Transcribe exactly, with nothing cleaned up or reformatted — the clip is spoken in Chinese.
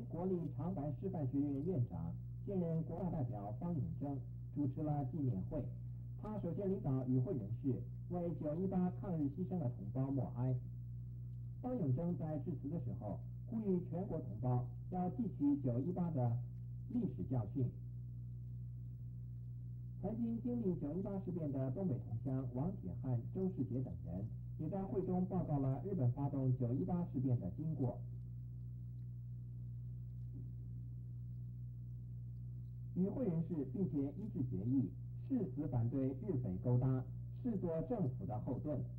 国立长白师范学院院长、现任国大代表方永征主持了纪念会。他首先领导与会人士为九一八抗日牺牲的同胞默哀。方永征在致辞的时候，呼吁全国同胞要汲取九一八的历史教训。曾经经历九一八事变的东北同乡王铁汉、周世杰等人，也在会中报告了日本发动九一八事变的经过。与会人士并且一致决议，誓死反对日匪勾搭，视作政府的后盾。